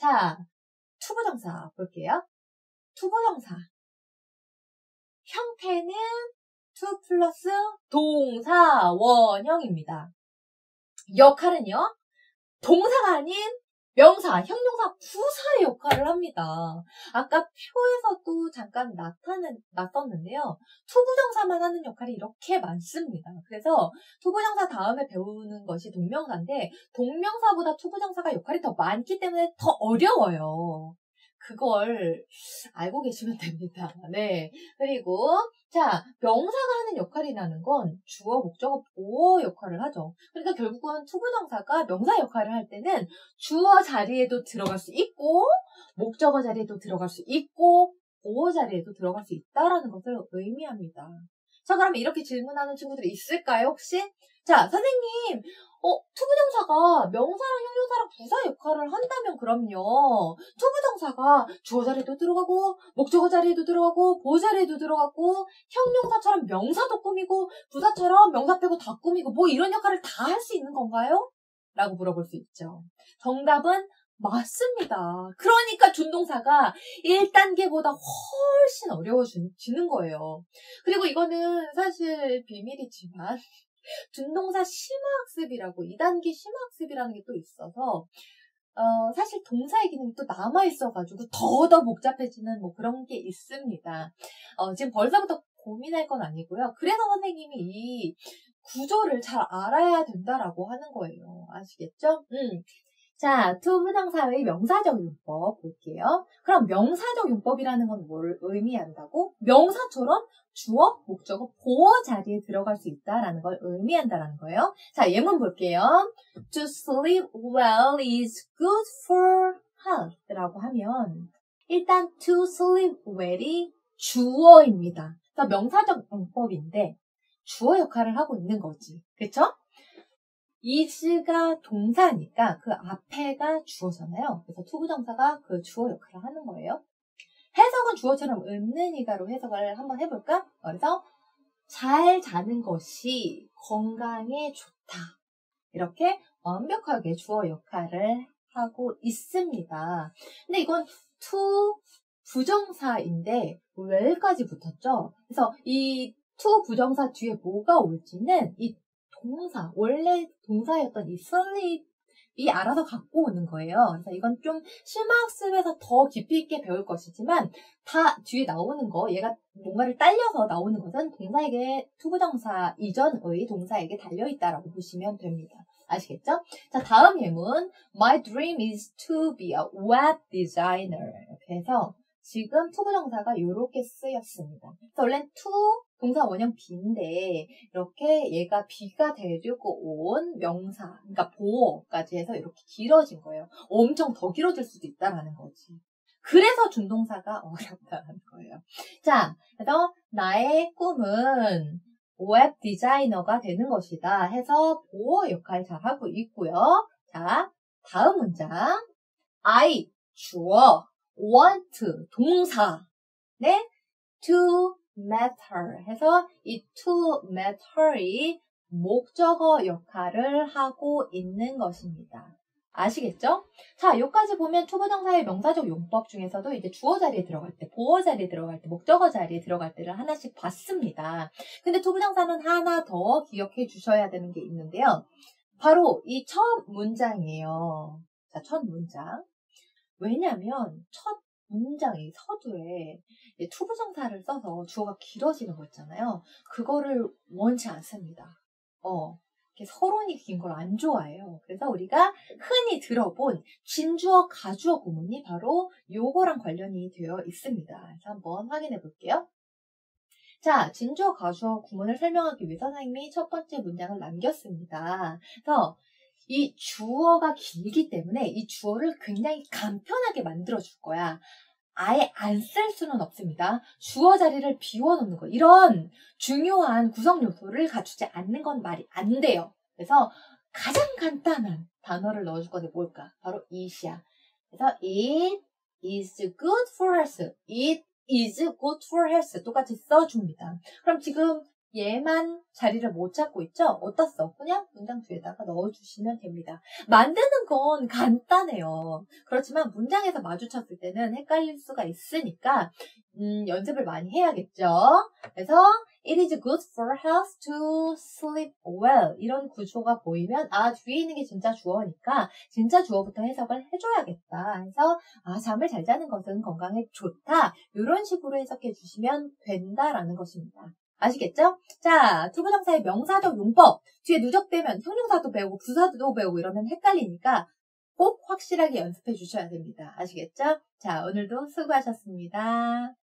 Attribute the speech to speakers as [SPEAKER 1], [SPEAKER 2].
[SPEAKER 1] 자, 투부정사 볼게요. 투부정사. 형태는 to 플러스 동사 원형입니다. 역할은요, 동사가 아닌 명사, 형용사, 부사의 역할을 합니다. 아까 표에서도 잠깐 나섰는데요. 투부정사만 하는 역할이 이렇게 많습니다. 그래서 투부정사 다음에 배우는 것이 동명사인데 동명사보다 투부정사가 역할이 더 많기 때문에 더 어려워요. 그걸 알고 계시면 됩니다. 네. 그리고 자, 명사가 하는 역할이라는 건 주어, 목적어, 보어 역할을 하죠. 그러니까 결국은 투부정사가 명사 역할을 할 때는 주어 자리에도 들어갈 수 있고 목적어 자리에도 들어갈 수 있고 보어 자리에도 들어갈 수 있다라는 것을 의미합니다. 자, 그러면 이렇게 질문하는 친구들이 있을까요, 혹시? 자, 선생님, 투부정사가 명사랑 형용사랑 부사 역할을 한다면 그럼요. 투부정사가 주어 자리에도 들어가고 목적어 자리에도 들어가고 보어 자리에도 들어가고 형용사처럼 명사도 꾸미고 부사처럼 명사 빼고 다 꾸미고 뭐 이런 역할을 다 할 수 있는 건가요? 라고 물어볼 수 있죠. 정답은 맞습니다. 그러니까 준동사가 1단계보다 훨씬 어려워지는 거예요. 그리고 이거는 사실 비밀이지만 준동사 심화학습이라고 2단계 심화학습이라는 게 또 있어서 사실 동사의 기능이 또 남아있어가지고 더 복잡해지는 뭐 그런 게 있습니다. 지금 벌써부터 고민할 건 아니고요. 그래서 선생님이 이 구조를 잘 알아야 된다라고 하는 거예요. 아시겠죠? 자, 투부정사의 명사적 용법 볼게요. 그럼 명사적 용법이라는 건 뭘 의미한다고? 명사처럼 주어, 목적어, 보어 자리에 들어갈 수 있다라는 걸 의미한다라는 거예요. 자, 예문 볼게요. To sleep well is good for health 라고 하면 일단 to sleep well이 주어입니다. 그러니까 명사적 용법인데 주어 역할을 하고 있는 거지. 그쵸? is가 동사니까 그 앞에가 주어잖아요. 그래서 투부정사가 그 주어 역할을 하는 거예요. 해석은 주어처럼 없는 이가로 해석을 한번 해볼까? 그래서 잘 자는 것이 건강에 좋다. 이렇게 완벽하게 주어 역할을 하고 있습니다. 근데 이건 to 부정사인데 well까지 붙었죠? 그래서 이 to 부정사 뒤에 뭐가 올지는 이 동사, 원래 동사였던 이 sleep이 알아서 갖고 오는 거예요. 그래서 이건 좀 심화학습에서 더 깊이 있게 배울 것이지만 다 뒤에 나오는 거, 얘가 뭔가를 딸려서 나오는 것은 동사에게 투부정사 이전의 동사에게 달려있다라고 보시면 됩니다. 아시겠죠? 자, 다음 예문. My dream is to be a web designer. 그래서 지금 투부정사가 이렇게 쓰였습니다. 그래서 원래 to 동사 원형 be인데 이렇게 얘가 be가 데리고 온 명사, 그러니까 보어까지 해서 이렇게 길어진 거예요. 엄청 더 길어질 수도 있다라는 거지. 그래서 준동사가 어렵다는 거예요. 자, 그래서 나의 꿈은 웹 디자이너가 되는 것이다 해서 보어 역할 잘 하고 있고요. 자, 다음 문장. I 주어, want 동사, 네, to matter 해서 이 to matter이 목적어 역할을 하고 있는 것입니다. 아시겠죠? 자, 여기까지 보면 투부정사의 명사적 용법 중에서도 이제 주어 자리에 들어갈 때, 보어 자리에 들어갈 때, 목적어 자리에 들어갈 때를 하나씩 봤습니다. 근데 투부정사는 하나 더 기억해 주셔야 되는 게 있는데요. 바로 이 첫 문장이에요. 자, 첫 문장. 왜냐면 첫 문장이 서두에 투부정사를 써서 주어가 길어지는 거 있잖아요. 그거를 원치 않습니다. 이렇게 서론이 긴 걸 안 좋아해요. 그래서 우리가 흔히 들어본 진주어, 가주어 구문이 바로 요거랑 관련이 되어 있습니다. 그래서 한번 확인해 볼게요. 자, 진주어, 가주어 구문을 설명하기 위해 선생님이 첫 번째 문장을 남겼습니다. 그래서 이 주어가 길기 때문에 이 주어를 굉장히 간편하게 만들어 줄 거야. 아예 안 쓸 수는 없습니다. 주어 자리를 비워놓는 거. 이런 중요한 구성 요소를 갖추지 않는 건 말이 안 돼요. 그래서 가장 간단한 단어를 넣어줄 건데 뭘까? 바로 it이야. 그래서 it is good for health. It is good for health. 똑같이 써줍니다. 그럼 지금 얘만 자리를 못 잡고 있죠? 어떻어? 그냥 문장 뒤에다가 넣어주시면 됩니다. 만드는 건 간단해요. 그렇지만 문장에서 마주쳤을 때는 헷갈릴 수가 있으니까 연습을 많이 해야겠죠? 그래서 It is good for health to sleep well. 이런 구조가 보이면 뒤에 있는 게 진짜 주어니까 진짜 주어부터 해석을 해줘야겠다. 그래서 잠을 잘 자는 것은 건강에 좋다. 이런 식으로 해석해 주시면 된다라는 것입니다. 아시겠죠? 자, 투부정사의 명사적 용법. 뒤에 누적되면 형용사도 배우고 부사도 배우고 이러면 헷갈리니까 꼭 확실하게 연습해 주셔야 됩니다. 아시겠죠? 자, 오늘도 수고하셨습니다.